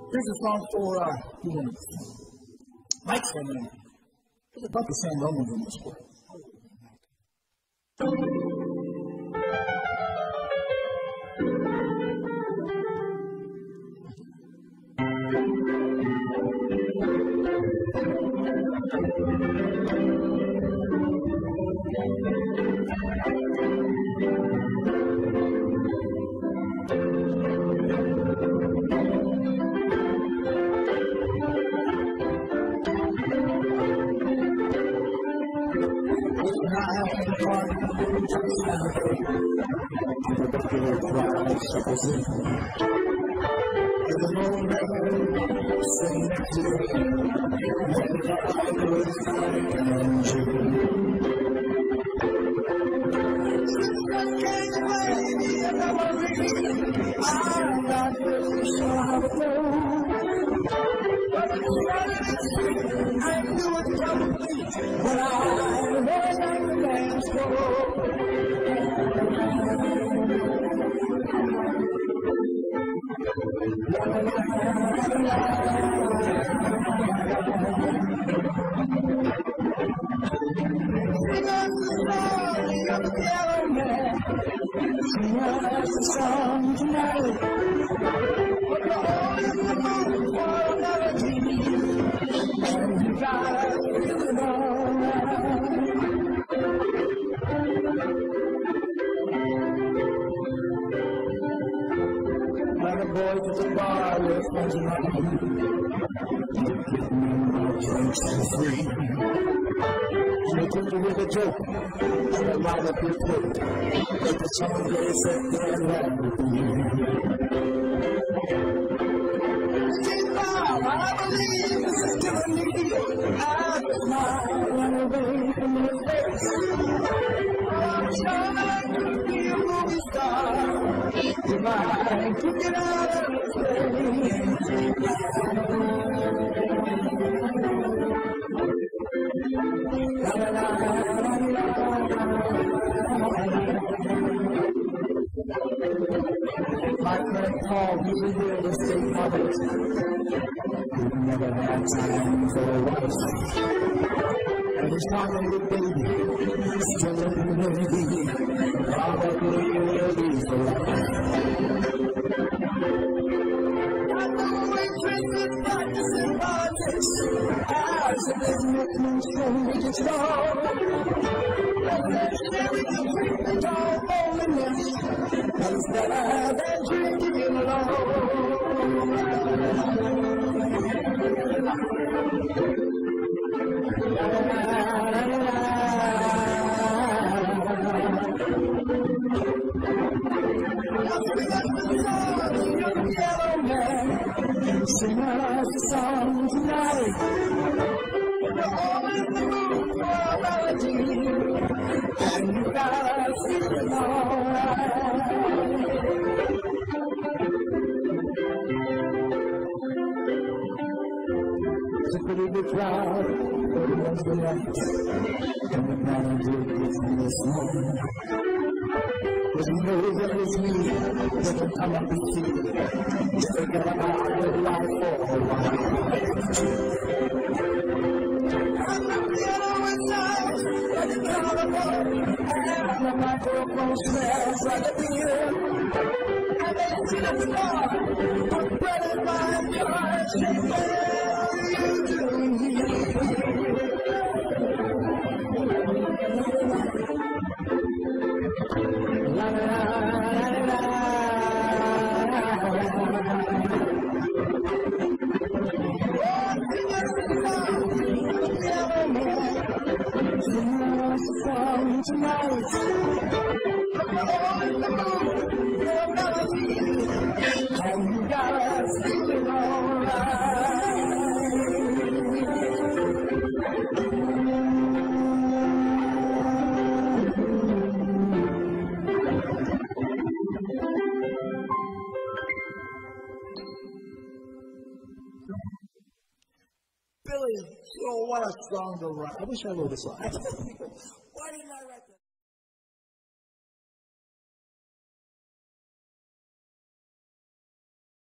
Here's a song for Mike's family. There's a bunch of San Romans in this world. With a joke, and a lot of people let the song get set there and I believe this is killing me. I smile run away from your face. I'm trying to be a movie star. If I could get out of this place. My friend Paul, he was real estate public. He never had time for a wife. And his family baby, still in the Navy, probably will be for life. I know waitress practicing politics, as a businessman from Wicked Strong. Legendary complete all loneliness, instead of drinking alone. Yellow man, sing us a song tonight. We're all in the mood for a melody, and you got us feeling alright. It's a pretty big crowd for Wednesday night, and the manager gives me a song. Cause he knows that it's me that can come up and see. Just forget about the life for a while. I'm the piano inside, like a carnival, and the microphone smells like a beer. And they sit at the bar, put bread in my jar, say, what are you doing here? La la la la la. Song tonight. On the moon, your melody, and you got us feeling alright. Billy, what a song to write. I wish I wrote a song.